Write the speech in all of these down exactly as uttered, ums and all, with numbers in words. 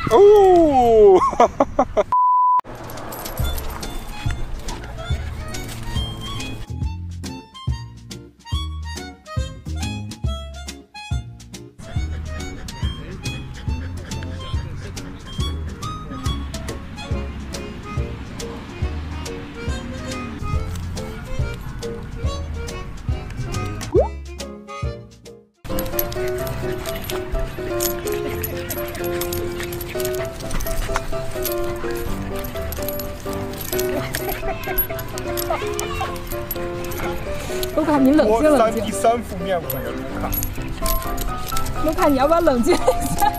哦，哈哈哈。 卢卡，你冷静冷静。 第三副面孔的卢卡。 卢卡，你要不要冷静一下？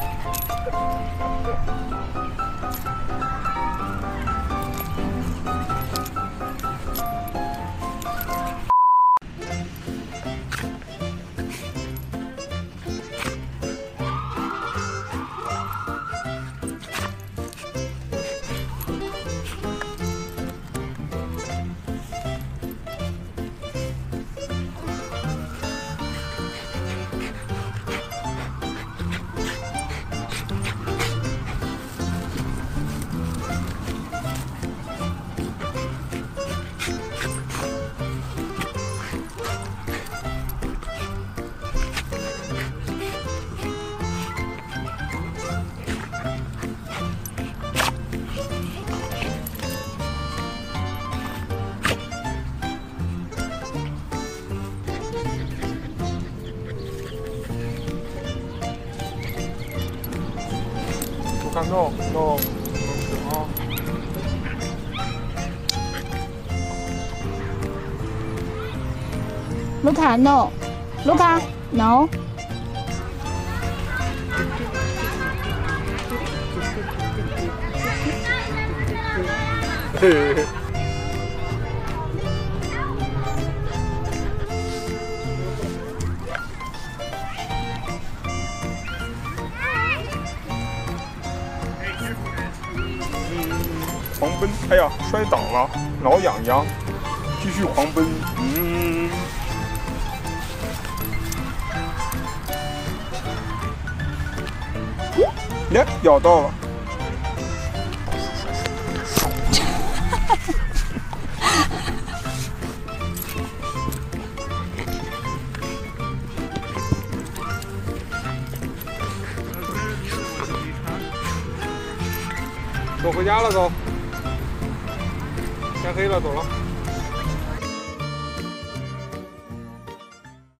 看 no no， 啊。 卢卡 no， 卢卡 no。 嘿嘿嘿。狂奔，哎呀，摔倒了，挠痒痒，继续狂奔，嗯，呀，咬到了，走回家了都。天黑了，走了。